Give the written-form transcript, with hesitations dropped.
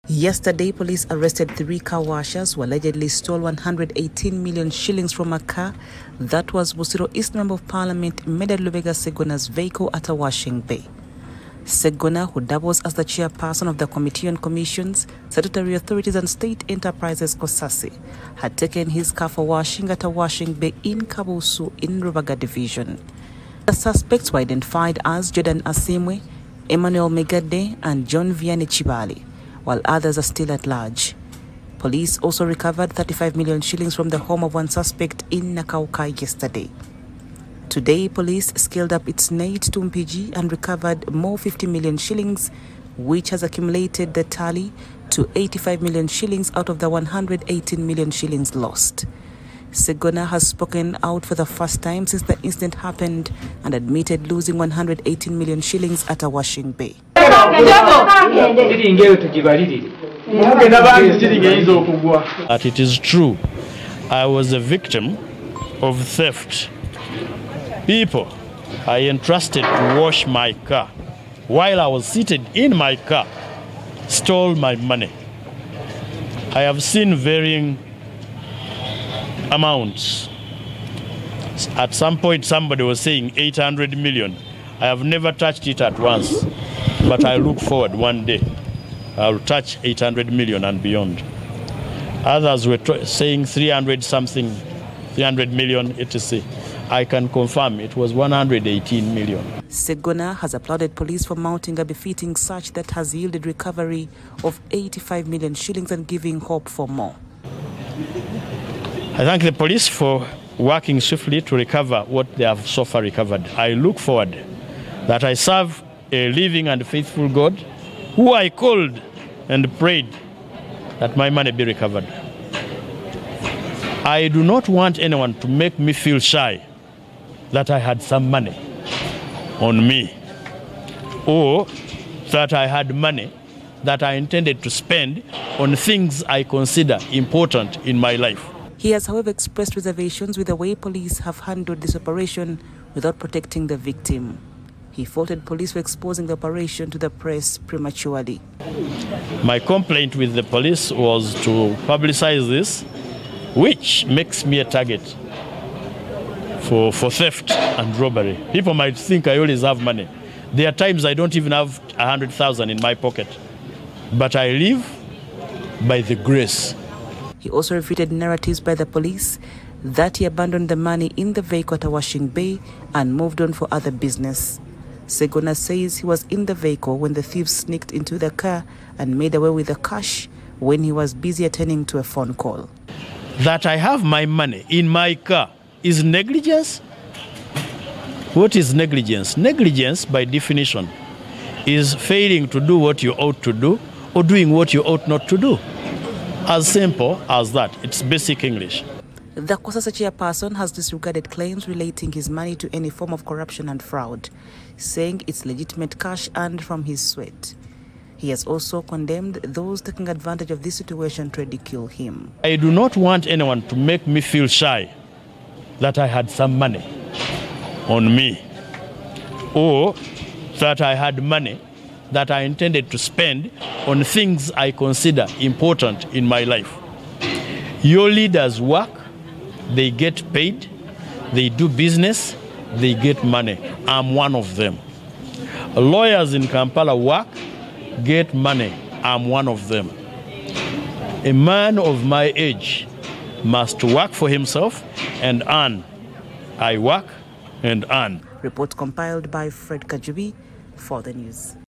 Yesterday, police arrested 3 car washers who allegedly stole 118 million shillings from a car that was Busiro East Member of Parliament Medad Lubega Segona's vehicle at a Washing Bay. Segona, who doubles as the chairperson of the Committee on Commissions, Statutory Authorities and State Enterprises COSASI, had taken his car for washing at a Washing Bay in Kabusu in Rubaga Division. The suspects were identified as Jordan Asimwe, Emmanuel Megade and John Vianney Chibali, while others are still at large. Police also recovered 35 million shillings from the home of one suspect in Nakauka yesterday. Today, police scaled up its raid to Mpigi and recovered more 50 million shillings, which has accumulated the tally to 85 million shillings out of the 118 million shillings lost. Segona has spoken out for the first time since the incident happened and admitted losing 118 million shillings at a Washing Bay. But it is true, I was a victim of theft. People I entrusted to wash my car while I was seated in my car stole my money. I have seen varying amounts. At some point, somebody was saying 800 million. I have never touched it at once, but I look forward one day I'll touch 800 million and beyond. Others were saying 300 something, 300 million, etc. I can confirm it was 118 million. Segona has applauded police for mounting a befitting search that has yielded recovery of 85 million shillings and giving hope for more. I thank the police for working swiftly to recover what they have so far recovered. I look forward that I serve a living and faithful God who I called and prayed that my money be recovered. I do not want anyone to make me feel shy that I had some money on me or that I had money that I intended to spend on things I consider important in my life. He has, however, expressed reservations with the way police have handled this operation without protecting the victim. He faulted police for exposing the operation to the press prematurely. My complaint with the police was to publicize this, which makes me a target for theft and robbery. People might think I always have money. There are times I don't even have 100,000 in my pocket, but I live by the grace. He also refuted narratives by the police that he abandoned the money in the vehicle at a Washing Bay and moved on for other business. Segona says he was in the vehicle when the thieves sneaked into the car and made away with the cash when he was busy attending to a phone call. That I have my money in my car is negligence? What is negligence? Negligence, by definition, is failing to do what you ought to do or doing what you ought not to do. As simple as that. It's basic English. The COSASI chairperson has disregarded claims relating his money to any form of corruption and fraud, saying it's legitimate cash earned from his sweat. He has also condemned those taking advantage of this situation to ridicule him. I do not want anyone to make me feel shy that I had some money on me or that I had money that I intended to spend on things I consider important in my life. Your leaders work, they get paid, they do business, they get money. I'm one of them. Lawyers in Kampala work, get money. I'm one of them. A man of my age must work for himself and earn. I work and earn. Report compiled by Fred Kajubi for the news.